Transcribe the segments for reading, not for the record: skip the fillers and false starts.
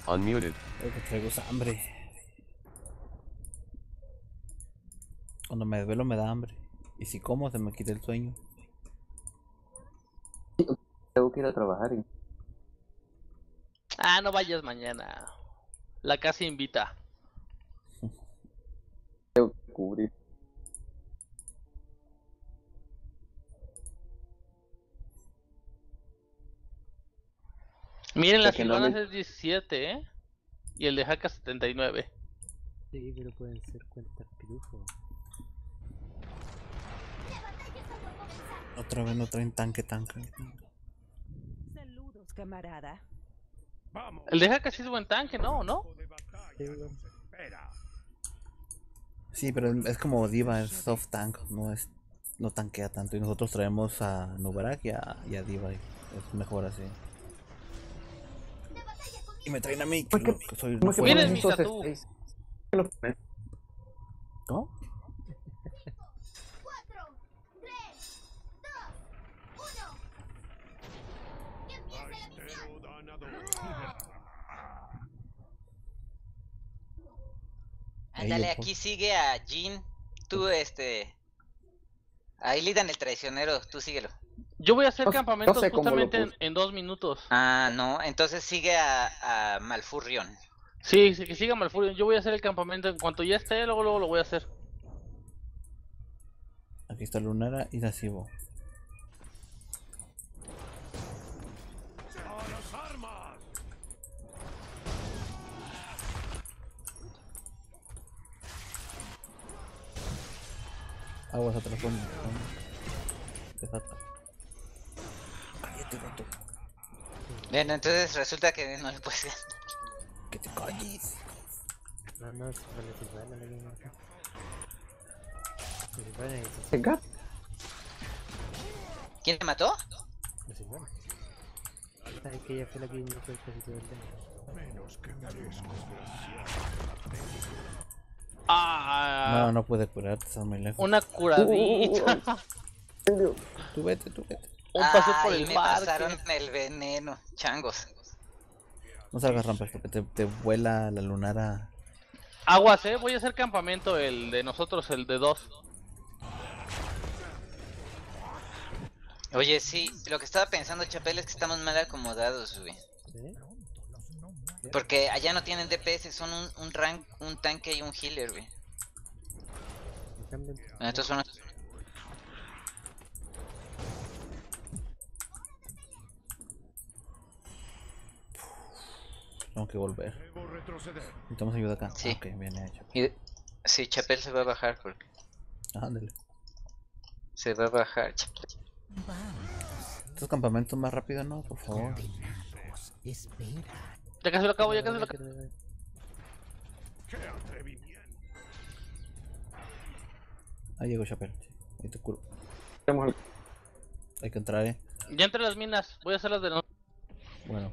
Unmuted. Lo que traigo es hambre. Cuando me desvelo me da hambre. Y si como se me quita el sueño. Tengo que ir a trabajar y Ah, no vayas mañana. La casa invita. tengo que cubrir. Miren, Hasta las que no silvanas me- es 17, ¿eh? Y el de Haka 79. Sí, pero pueden ser cuentas pirufo. Otra vez no traen tanque. Saludos, camarada. El de Haka sí es buen tanque, ¿no? Sí, bueno. Sí, pero es como Diva, es soft tank, no tanquea tanto. Y nosotros traemos a Nubarak y a Diva. Y es mejor así. Y me traen a mí, ¿Por qué? que soy ¿Cómo que Miren, pones mi estos Satú. space? ¿Qué lo pones? ¿Cómo? 4, 3, 2, 1. ¡Que empiece la misión! Ándale, Ello, pues. aquí sigue a Jin. Tú, ahí Lidan el traicionero, tú síguelo. Yo voy a hacer No- campamentos no sé cómo lo justamente puse. en 2 minutos. Ah, no, entonces sigue a Malfurion. Sí, que siga Malfurion. Yo voy a hacer el campamento en cuanto ya esté, luego lo voy a hacer. Aquí está Lunara y Nasibo. Aguas atrás con. Te falta. Cállate, gato. Bien, entonces resulta que no le puedes ganar. Que te calles. No, no, es para la Silvana la que acá. La Silvana es Venga. ¿Quién te mató? la Silvana. Sabes que ella fue la que inició casi todo el daño. Ah, No puede curarte, está muy lejos. una curadita. Tú vete. Un paseo por Ay, el me parque. pasaron el veneno, changos. No salgas rampas porque te vuela la Lunara. Aguas, voy a hacer campamento el de nosotros, el de 2. Oye, sí, lo que estaba pensando, Chapel, es que estamos mal acomodados, güey. ¿Sí? Porque allá no tienen DPS, son un rank, un tanque y un healer, güey. En cambio, Estos son... Tengo que volver. Necesitamos ayuda acá. Sí. Ok, bien hecho. Sí, Chapel se va a bajar, porque Ándale. se va a bajar, Chapel. Estos campamentos más rápido, ¿no? Por favor. Ya casi lo acabo, ya casi lo acabo. Ahí llegó Chapel. Ahí te curo. Tenemos el- Hay que entrar, Ya entre las minas, voy a hacer las de nosotros. Bueno.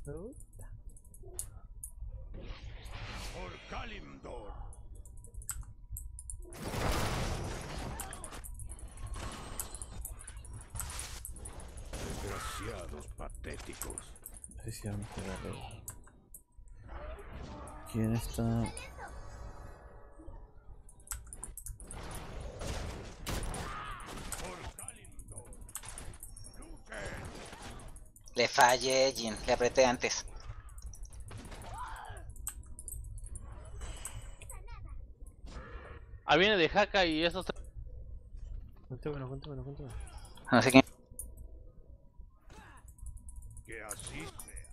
Desgraciados patéticos. Sí, sí, vamos a jugar. ¿Quién está? Le fallé, Jin, le apreté antes. Ahí viene de Haka y esos. Júntemelo. No sé quién. Que así sea.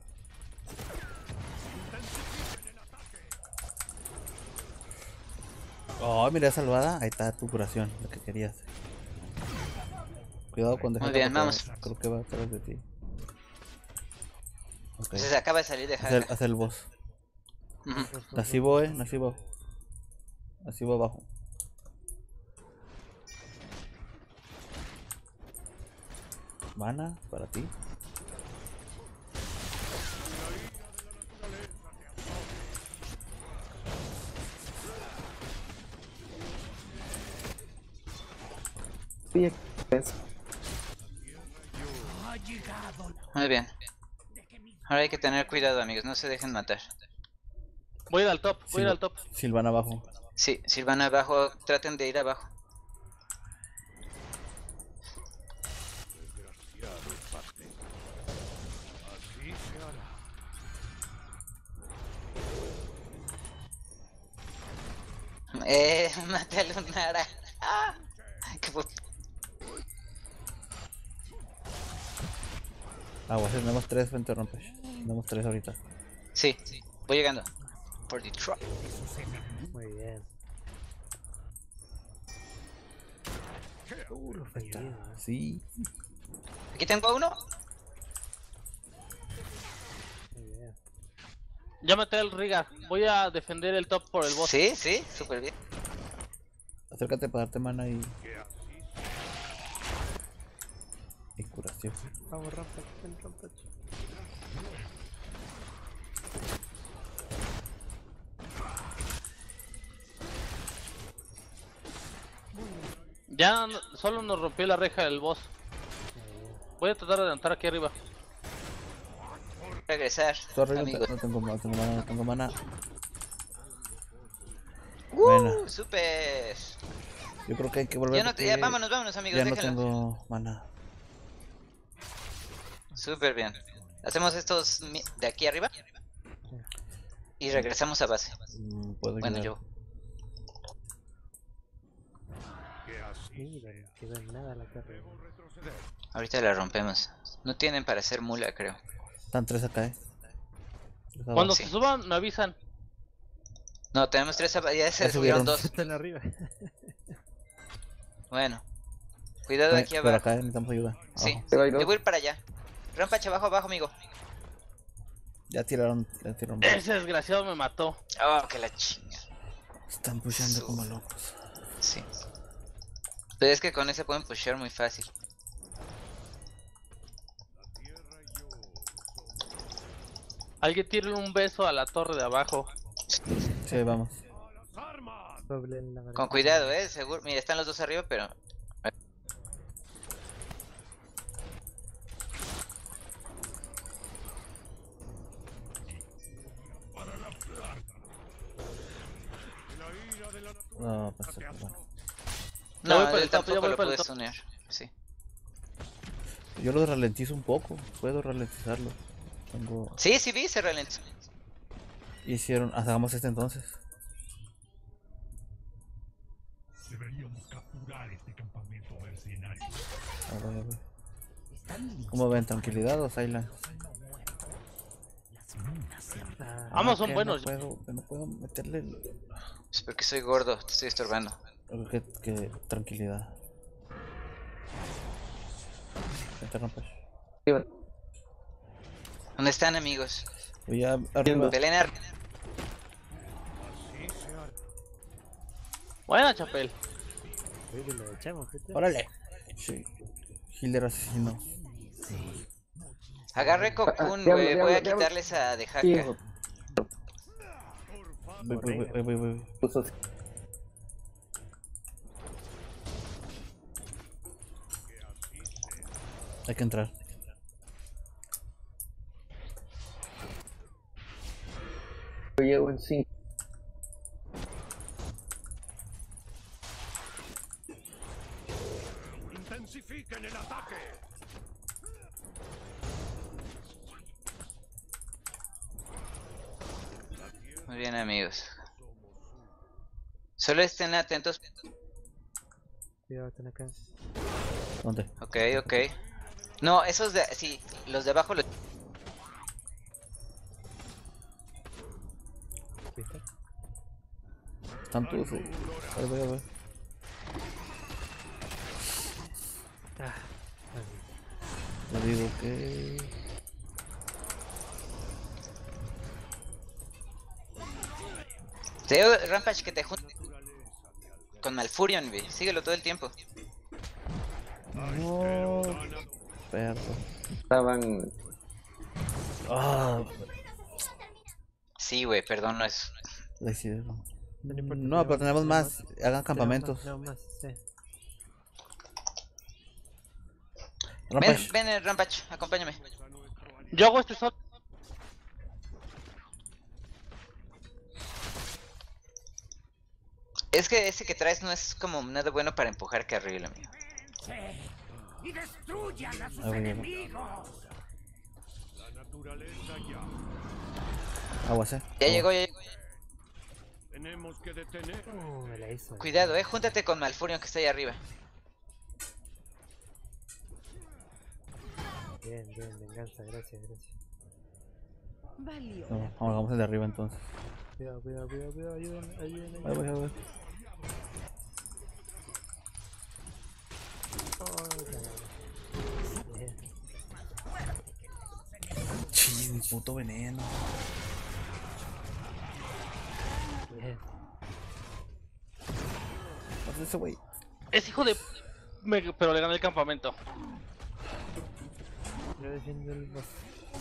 Oh, mira, salvada. Ahí está tu curación, lo que querías. Cuidado con dejar. Muy bien, vamos. Creo que va atrás de ti. Ok. Se acaba de salir de Haka. Hacer el boss. Ujú. Nasibo, Nasibo. Nasibo abajo. Mana, para ti. Sí, es- Muy bien. Ahora hay que tener cuidado, amigos, no se dejen matar. Voy a ir al top, voy a ir al top. Silvana abajo. Sí, si van abajo, traten de ir abajo. Desgraciados patéticos. Así se hará. Mate a Lunara. Ah, qué Aguas, tenemos 3 frente a Rampage. Tenemos 3 ahorita. Sí, voy llegando. Por Detroit. Muy bien. Lo fallé. Sí. Aquí tengo a uno. Muy bien. Ya maté al Riga. Voy a defender el top por el boss. Sí, sí, súper bien. Acércate para darte mana y curación. Vamos, Rampage, ven, Rampage. Ya solo nos rompió la reja del boss. Voy a tratar de adelantar aquí arriba. Regresar, Sorry, amigo. no tengo mana, no tengo mana. Buena. Super. Yo creo que hay que volver Ya no, porque ya, vámonos amigos, ya no déjenlo. tengo mana. Súper bien. Hacemos estos de aquí arriba. Y regresamos a base. Puedo Bueno, ayudar. yo. Que así Mira, no quedó en nada la carrera. debo retroceder. Ahorita la rompemos. No tienen para hacer mula, creo. Están 3 acá, Tres abajo. Cuando sí. se suban, me avisan. No, tenemos 3 ya se Ya subieron subieron. 2. Están arriba. Bueno. Cuidado aquí Pero abajo. acá necesitamos ayuda. Sí, Abajo. Pero hay yo dos. voy a ir para allá. Rampage abajo, amigo. Ya tiraron. Ese desgraciado me mató. Oh, que la chinga. Están pushando como locos. Sí. Pero es que con ese pueden pushear muy fácil. Alguien tire un beso a la torre de abajo. Sí, vamos. ¡Las armas! Doble en la Con cuidado, seguro. Mira, están los dos arriba, pero. La ira de la naturaleza No, pues, te bueno. No, voy para yo el top, ya tampoco voy lo para el pude top. stunear. Sí. Yo lo ralentizo un poco. Puedo ralentizarlo. Tengo. Sí, sí vi, se ralentizó. Hicieron. Hagamos este entonces. Deberíamos capturar este campamento mercenario. A ver. ¿Cómo ven? ¿Tranquilidad o silence? Ambos son que buenos. No puedo meterle. Es porque soy gordo, te estoy estorbando. Creo que tranquilidad. Vente, Rampage. ¿Dónde están, amigos? Voy a arriba. Peleen Buena, Chapel. Oye, lo echamos, gente. Órale. Sí. Healer asesino. Agarré Cocoon, diablo, güey. Voy a diablo. quitarles a de Sí, Haka. Voy. puso- Hay que entrar. Yo llego en 5. ¡Intensifiquen el ataque! Muy bien, amigos. Solo estén atentos. Cuidado, están acá. ¿Dónde? Ok, ok. No, esos de. Sí, los de abajo. ¿Viste? Están todos. Voy. Ah, Te digo que. Te digo, Rampage, que te juntes con Malfurion, güey. Síguelo todo el tiempo. No. Perro. Estaban. Sí, güey, perdón, no es. La hicieron. No importa, No, pero tenemos más. Hagan campamentos. Tenemos más, sí. Rampage. Ven, Rampage, acompáñame. Yo hago este sol. Es que ese que traes no es como nada bueno para empujar carril, amigo. y destruyan a sus Ah, bueno. enemigos. La naturaleza ya. Aguas, Ya Agua. llegó, ya llegó. Tenemos que detener. Me la hizo. Cuidado, júntate con Malfurion que está ahí arriba. Bien, bien, venganza, gracias, gracias. No, hagamos el de arriba entonces. Cuidado, cuidado, cuidado, cuidado, ayuden, ayuden, Ahí voy, ahí voy. Bien. Chis, mi puto veneno. Bien. Pasa ese güey. Es hijo de... Pero le gané el campamento. Yo defiendo el boss.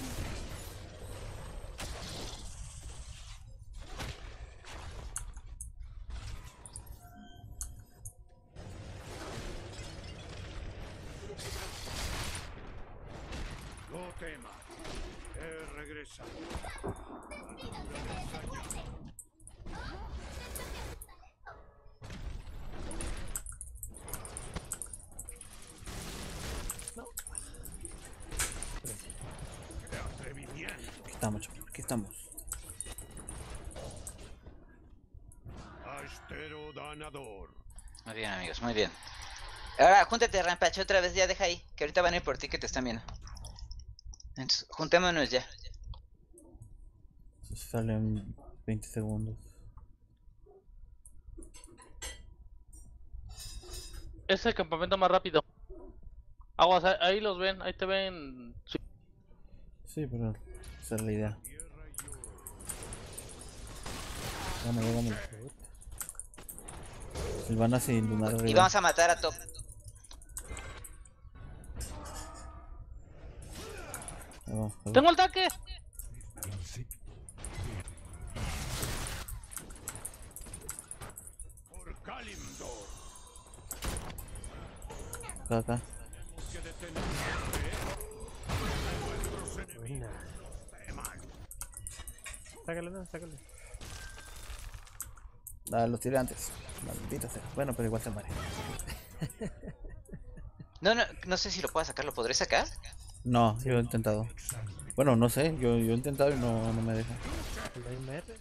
No temas. He regresado. ¡Qué atrevimiento! Aquí estamos, chaval, aquí estamos. Astero danador. Muy bien, amigos, muy bien. Ahora, júntate, Rampage, otra vez, ya deja ahí. Que ahorita van a ir por ti que te están viendo. Entonces, juntémonos ya. Eso sale en 20 segundos. Es el campamento más rápido. Aguas, ahí los ven, ahí te ven. Sí. Sí, pero esa es la idea. Vámonos, vámonos. Silvana sin lunar Y arriba. vamos a matar a Top. Ahí vamos, ahí vamos. ¡Tengo el ataque! Por Kalimdor. Acá, acá. Que detener. Buena. Sácalo, no, sácalo. Ah, los tiré antes. Maldita sea. Bueno, pero igual se muere. No, no, no sé si lo puedo sacar, ¿lo podré sacar? No, yo he intentado. Bueno, no sé, yo he intentado y no me deja. ¿El mismo R?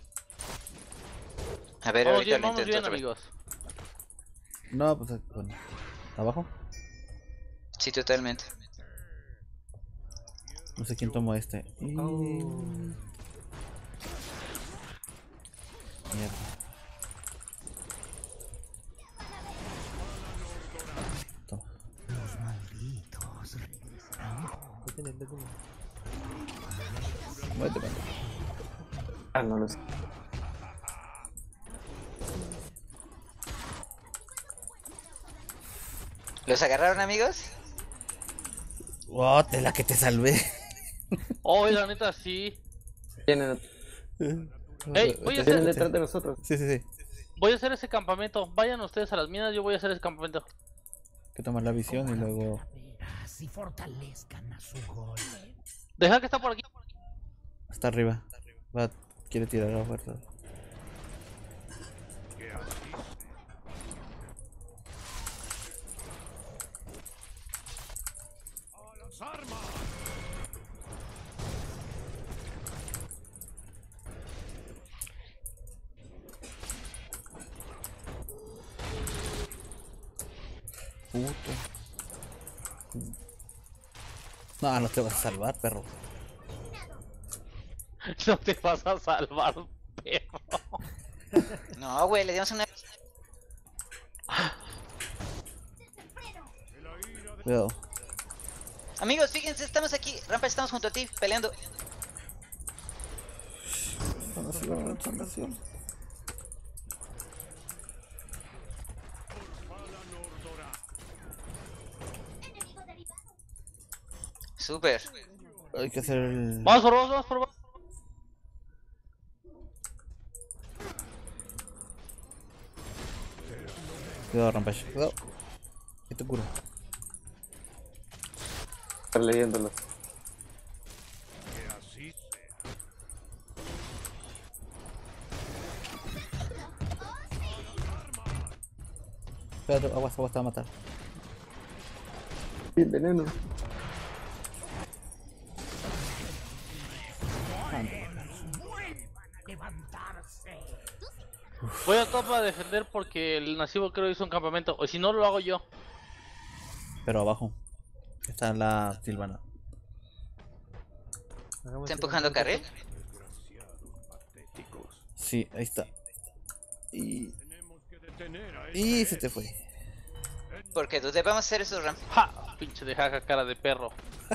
A ver, Vamos ahorita bien, lo vamos intento bien, otra vez. amigos. No, pues bueno. ¿Abajo? Sí, totalmente. No sé quién tomó este. Oh. Mierda. Toma. Lo tiene, lo tiene. Muévete, man. Ah, no lo sé. ¿Los agarraron, amigos? Oh, de la que te salvé. Oh, la neta, sí. Vienen, Ey, voy a vienen hacer, detrás de nosotros. Sí, sí, sí. voy a hacer ese campamento. Vayan ustedes a las minas, yo voy a hacer ese campamento. Hay que tomar la visión y luego. Y fortalezcan a su golem. Deja que está por aquí. Hasta arriba. Va, quiere tirar a fuerza. Que así sea. ¡A las armas! Puto. No, no te vas a salvar, perro. No te vas a salvar, perro. No, güey, le dimos una... Cuidado. Amigos, fíjense, estamos aquí. Rampage, estamos junto a ti, peleando. Sanación. Súper. Hay que hacer el. Vamos por vos, vamos por vos. Cuidado, Rampage. Cuidado. Que te curo. Estar leyéndolo. Que así sea. Espérate, aguas, aguas, te va a matar. Sí, veneno. Voy a top a defender porque el nasivo creo hizo un campamento. O si no, lo hago yo. Pero abajo. Está la Silvana. ¿Está empujando carril? Sí, ahí está. Y. Tenemos que detener a Y se te fue. Porque dude, vamos a hacer esos ramp. ¡Ja! Pinche de jaja, cara de perro.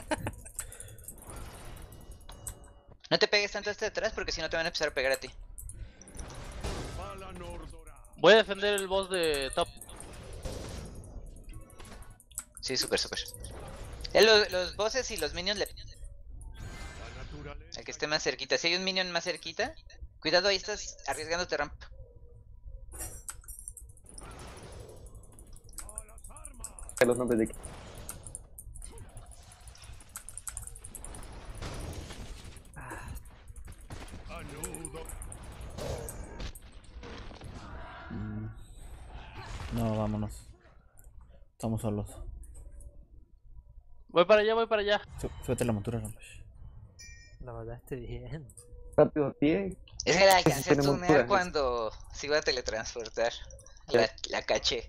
No te pegues tanto hasta atrás porque si no te van a empezar a pegar a ti. Valanor dorado. Voy a defender el boss de top. Sí, súper. Los bosses y los minions le... La naturaleza. al que esté más cerquita. Si hay un minion más cerquita, cuidado, ahí estás arriesgándote ramp. Que los nombres de aquí. Anudo. No, vámonos. Estamos solos. Voy para allá, voy para allá. Súbete la montura, Rampash. La mataste bien. Rápido a pie. Es que la alcancé a tenemos stunear cura. cuando se iba a teletransportar. La caché.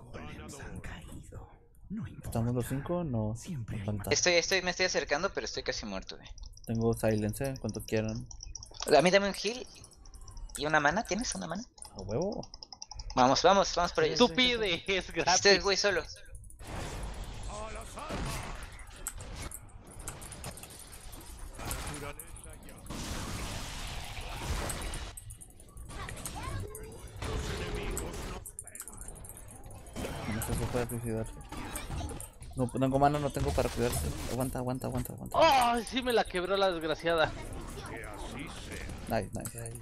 ¿Estamos los 5? No. No falta. Me estoy acercando, pero estoy casi muerto, güey. Tengo silence en cuanto quieran. A mí dame un heal y una mana. ¿Tienes una mana? A huevo. Vamos por ellos. Tú pide, es Estoy gratis. güey solo. A las armas. La naturaleza ya. No sé si puede suicidarse. No tengo mana, no tengo para cuidarse. Aguanta. ¡Oh! Sí me la quebró la desgraciada. Que así sea. Nice.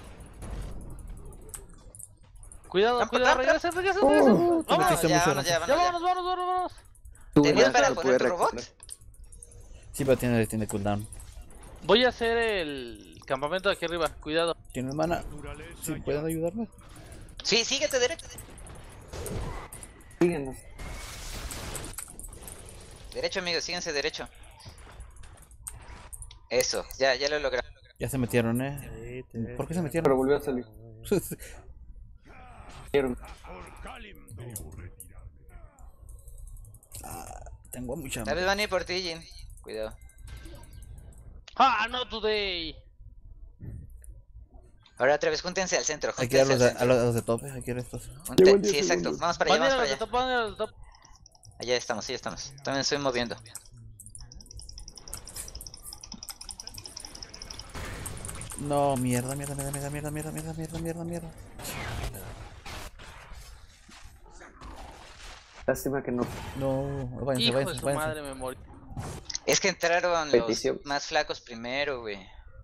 Cuidado, Rampa, cuidado, rampa. regresa. Te ¡Vamos! metiste Ya, mucho, vámonos, Rampash. ya, Ya, vámonos, vámonos. ¿Tenías para No poner pude tu robot? reaccionar. Sí, pero tiene cooldown. Voy a hacer el campamento de aquí arriba. Cuidado. ¿Tienes mana? Naturaleza ¿Sí ya. pueden ayudarme? Sí, síguete derecho. Síguenos. Derecho, amigos, síganse derecho. Eso, ya lo lograron. Ya se metieron, Sí, te ves. ¿Por qué se Pero metieron? volvió a salir. Vieron. Por Kalim debo retirarme. Tengo mucha Tal vez hambre. van a ir por ti, Jin. Cuidado. ¡Ah, no today! Ahora otra vez, júntense al centro. Hay que ir a Júntense los al de, centro. a los de tope, hay que ir a estos. Júnte- Llevo 10 Sí, exacto. segundos. Vamos para allá, Van a vamos ir a para los allá. de top, van a ir a los de top. Allá estamos. También me estoy moviendo. No, mierda. Lástima que no. No, váyanse, Hijo de su váyanse. madre, me morí. Es que entraron Petición. los más flacos primero, güey.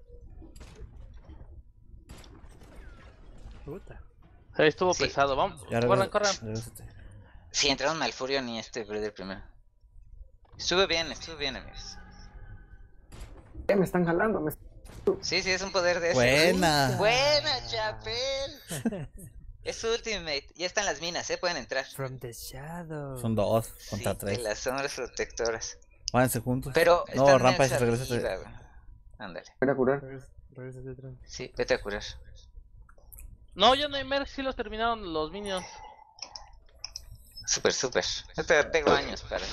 Puta. Ahí estuvo Sí. pesado, vamos. Ya Corran. regrésate. Sí, entraron Malfurion y brother primero. Estuvo bien, amigos. Me están jalando. Sí, es un poder de ese. Buena. Buena, Chapel. Es su ultimate. Ya están las minas, pueden entrar. From the shadow. Son dos Sí, contra de tres. las sombras protectoras. Váyanse juntos. Pero No, están Rampash, medio regrésate. arriba, güey. Ándale. Voy a curar. Regrésate, Tron. Sí, vete a curar. No, ya no hay merc, sí los terminaron los minions. Súper. Yo te tengo años para.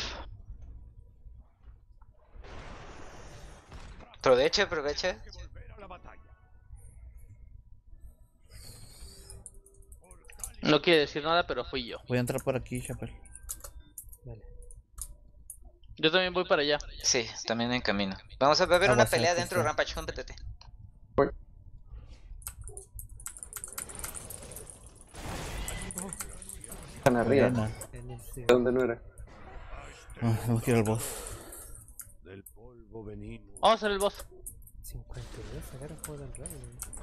Aprovecha. Volver a la batalla. No quiere decir nada, pero fui yo. Voy a entrar por aquí, Chapel. Dale. Yo también voy para allá. Sí, también en camino. Vamos a ver una Aguas, pelea aquí dentro, está. Rampage, júntate. Están arriba. Buena. En este. ¿De dónde no era? No quiero el boss. Del polvo venimos. Vamos a hacer el boss. 52, sacaron juego tan rápido.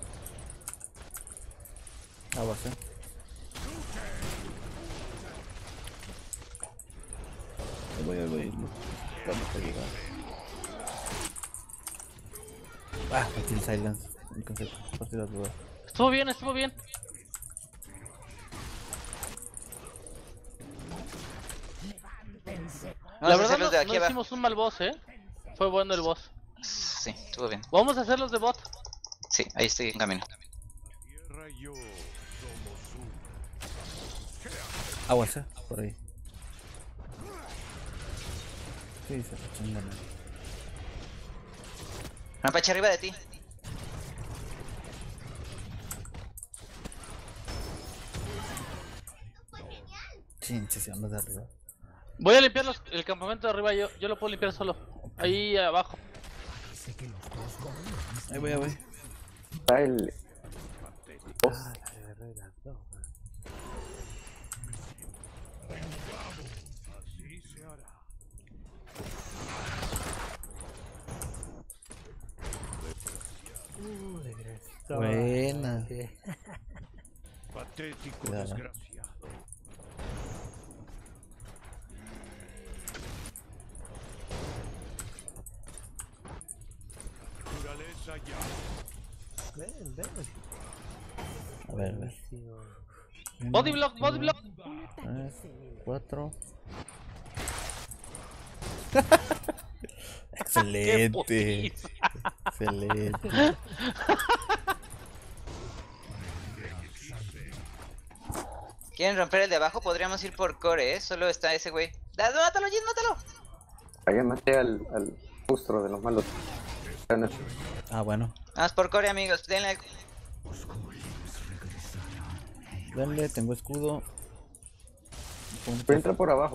Aguas, Ahí voy. Vamos a llegar. Metí el silence. En concepto. Partida duda. Estuvo bien. aquí no abajo. hicimos un mal boss, Fue bueno el boss. Sí, estuvo bien. Vamos a hacer los de bot. Sí, ahí estoy en camino. Tierra y yo somos uno. Aguas, por ahí. Sí, se lo chingan. Rampache arriba de ti. Chinches, se anda de arriba. Voy a limpiar el campamento de arriba, yo lo puedo limpiar solo. Ahí abajo. Ahí voy, ahí voy. Está el... Ah, la agarré de las dos, man. Así se hará. Desgraciado. Buena. Sí. Patético Cuidado. desgraciado. Naturaleza ya. Ven, ven. A ver. Buenísimo. Body block, body block. 3, 4. Qué Excelente. putiza. Excelente. ¿Quieren romper el de abajo? Podríamos ir por core, Solo está ese güey. ¡Mátalo, Jin, mátalo! Allá maté al monstruo de los malos. Ah, bueno. Vamos por core, amigos. Denle. Denle, tengo escudo. Entra por abajo.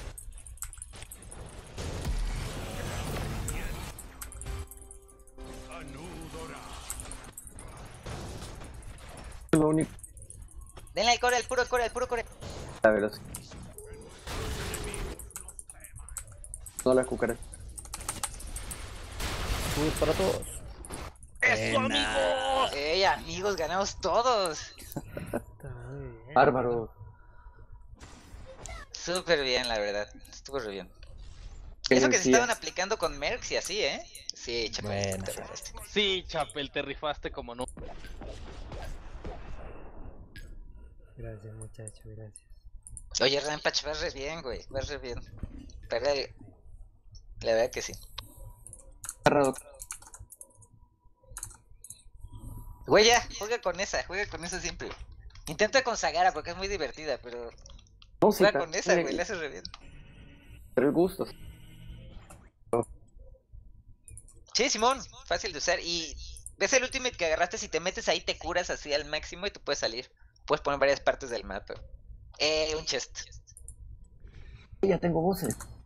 Anudora. Es lo único. Denle al core, al puro core, al puro core. La velocidad. No la cucaracha. Escudos para todos. ¡Eso, amigo! ¡Ey, amigos! ¡Ganamos todos! Está muy bien. Bárbaro. Súper bien, la verdad. Estuvo re bien. Qué Eso que se energía. estaban aplicando con Mercs y así, Sí, chaval. Buena. te rifaste. Sí, Chapel, te rifaste como no. Gracias, muchacho, gracias. Oye, Rampage, vas re bien, güey. Vas re bien. Pero la verdad que sí. Agarrado. Güey, ya, juega con esa siempre. Intenta con Sagara porque es muy divertida, pero Música. juega con esa, güey, le hace re bien. Pero el gusto. Sí, Simón, fácil de usar. Y ves el ultimate que agarraste, si te metes ahí te curas así al máximo y tú puedes salir. Puedes poner varias partes del mapa. Un chest. Ya tengo voces.